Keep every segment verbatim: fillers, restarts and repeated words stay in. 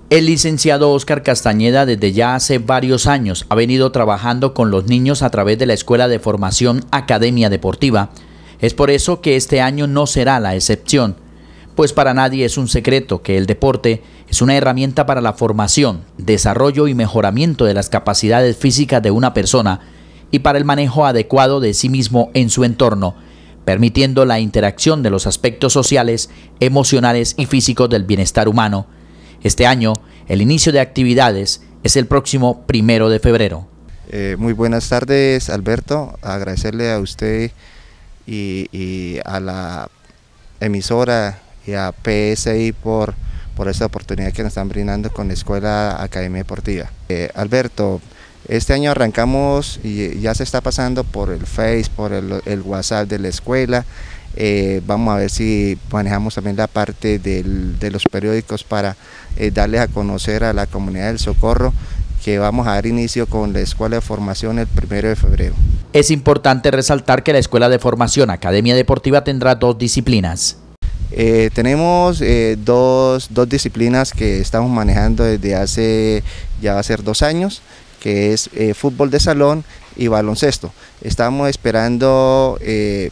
El licenciado Óscar Castañeda desde ya hace varios años ha venido trabajando con los niños a través de la Escuela de Formación Academia Deportiva. Es por eso que este año no será la excepción, pues para nadie es un secreto que el deporte es una herramienta para la formación, desarrollo y mejoramiento de las capacidades físicas de una persona y para el manejo adecuado de sí mismo en su entorno, permitiendo la interacción de los aspectos sociales, emocionales y físicos del bienestar humano. Este año, el inicio de actividades es el próximo primero de febrero. Eh, muy buenas tardes, Alberto. Agradecerle a usted y, y a la emisora y a P S I por, por esta oportunidad que nos están brindando con la Escuela Academia Deportiva. Eh, Alberto, este año arrancamos y ya se está pasando por el Face, por el, el WhatsApp de la escuela. Eh, vamos a ver si manejamos también la parte del, de los periódicos para eh, darles a conocer a la comunidad del Socorro que vamos a dar inicio con la Escuela de Formación el primero de febrero. Es importante resaltar que la Escuela de Formación Academia Deportiva tendrá dos disciplinas. Eh, tenemos eh, dos, dos disciplinas que estamos manejando desde hace ya va a ser dos años, que es eh, fútbol de salón y baloncesto. Estamos esperando eh,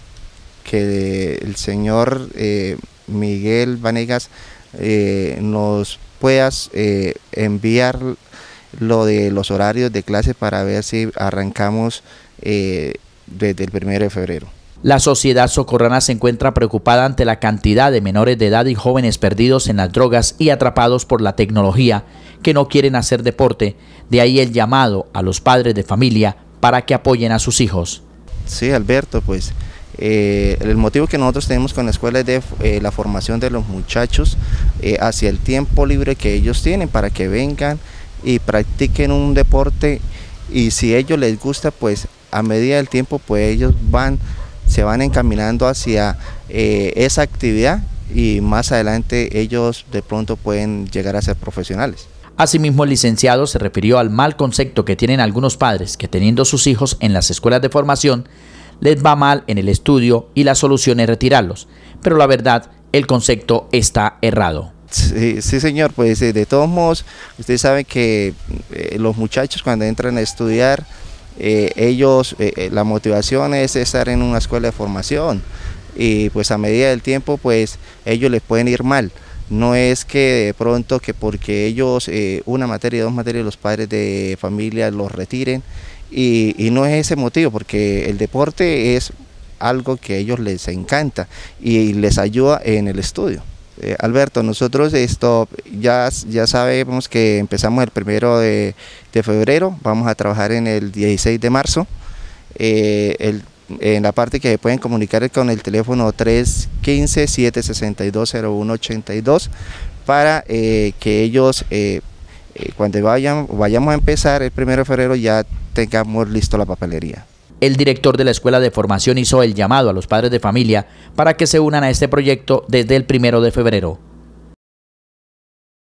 que el señor eh, Miguel Vanegas eh, nos pueda eh, enviar lo de los horarios de clase para ver si arrancamos eh, desde el primero de febrero. La sociedad socorrana se encuentra preocupada ante la cantidad de menores de edad y jóvenes perdidos en las drogas y atrapados por la tecnología que no quieren hacer deporte, de ahí el llamado a los padres de familia para que apoyen a sus hijos. Sí, Alberto, pues Eh, el motivo que nosotros tenemos con la escuela es de eh, la formación de los muchachos eh, hacia el tiempo libre que ellos tienen para que vengan y practiquen un deporte, y si a ellos les gusta, pues a medida del tiempo pues ellos van se van encaminando hacia eh, esa actividad y más adelante ellos de pronto pueden llegar a ser profesionales. Asimismo, el licenciado se refirió al mal concepto que tienen algunos padres que teniendo sus hijos en las escuelas de formación les va mal en el estudio y la solución es retirarlos, pero la verdad, el concepto está errado. Sí, sí señor, pues de todos modos, ustedes saben que eh, los muchachos cuando entran a estudiar, eh, ellos, eh, la motivación es estar en una escuela de formación, y pues a medida del tiempo, pues ellos les pueden ir mal. No es que de pronto que porque ellos eh, una materia, dos materias, los padres de familia los retiren, y, y no es ese motivo, porque el deporte es algo que a ellos les encanta y les ayuda en el estudio. Eh, Alberto, nosotros esto ya, ya sabemos que empezamos el primero de, de febrero, vamos a trabajar en el dieciséis de marzo, eh, el en la parte que se pueden comunicar con el teléfono tres uno cinco, siete seis dos, cero uno ocho dos para eh, que ellos eh, eh, cuando vayan, vayamos a empezar el primero de febrero ya tengamos listo la papelería. El director de la Escuela de Formación hizo el llamado a los padres de familia para que se unan a este proyecto desde el primero de febrero.